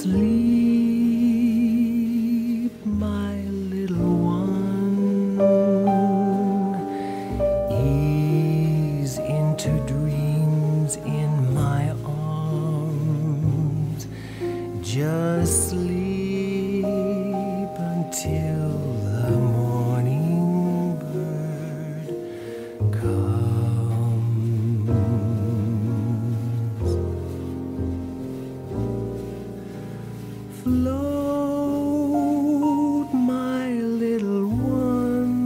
Sleep, my little one, ease into dreams in my arms. Just sleep until the morning bird comes. Float, my little one,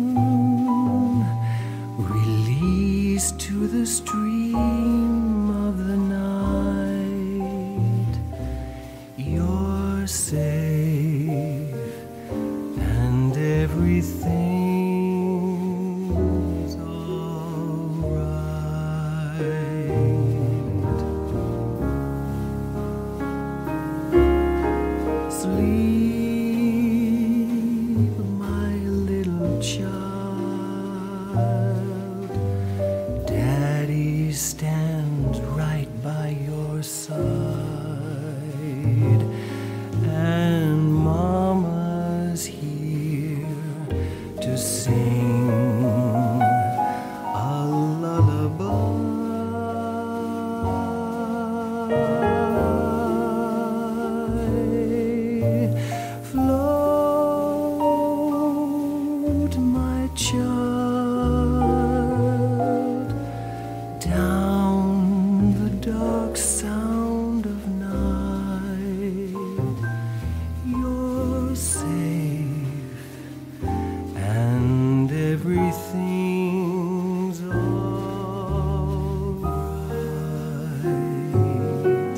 release to the stream of the night. You're safe and everything's all right. Sleep, my little child. Daddy stands right by your side, and Mama's here to sing a lullaby. Float, my child, down the dark sound of night. You're safe and everything's all right.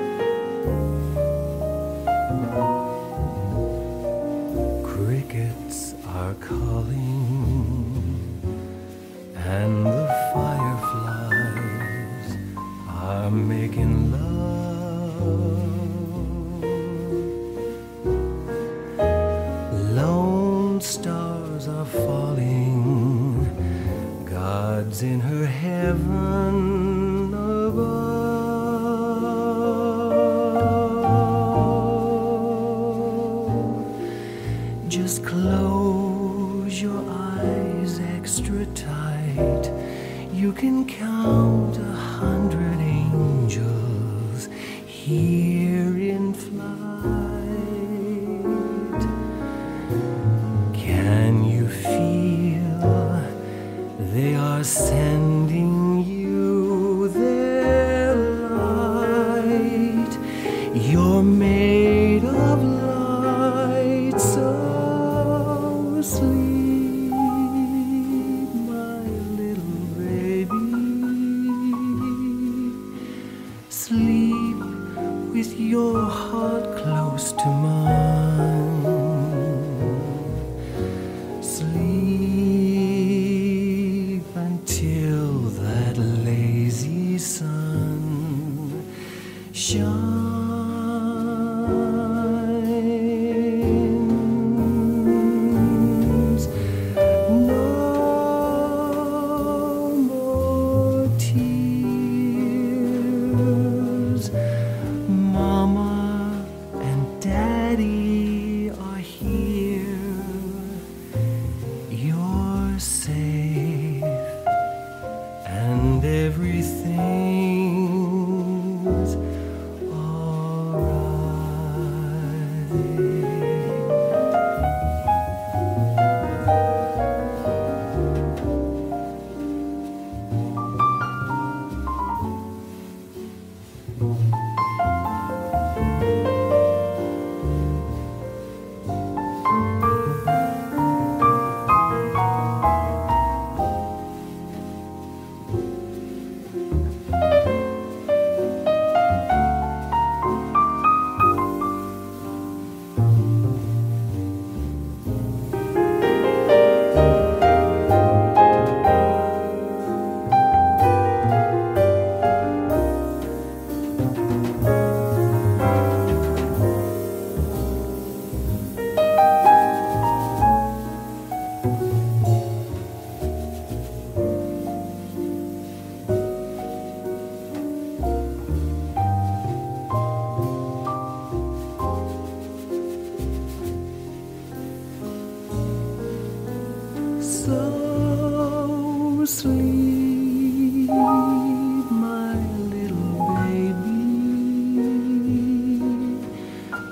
Crickets are calling and the fireflies are making love. Lone stars are falling, God's in her heaven above. Just close your eyes extra tight. You can count 100 angels here in flight. Can you feel they are sending you their light? You're made of light, so sleep, my little baby. Sleep with your heart close to mine. Sleep until that lazy sun shines. No more tears. Mama and Daddy are here. You're safe and everything's all right.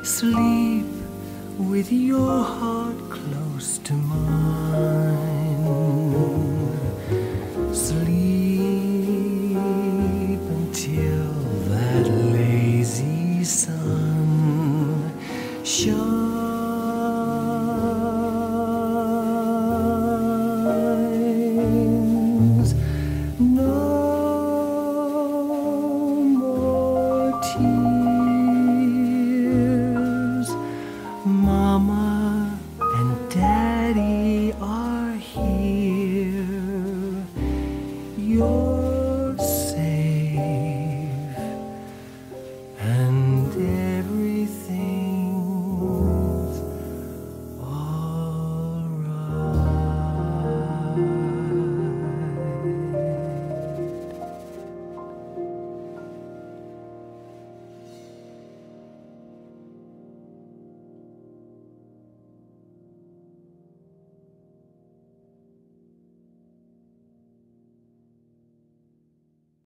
Sleep with your heart close to mine. Sleep until that lazy sun shines. No more tears. Mama and Daddy are here. You're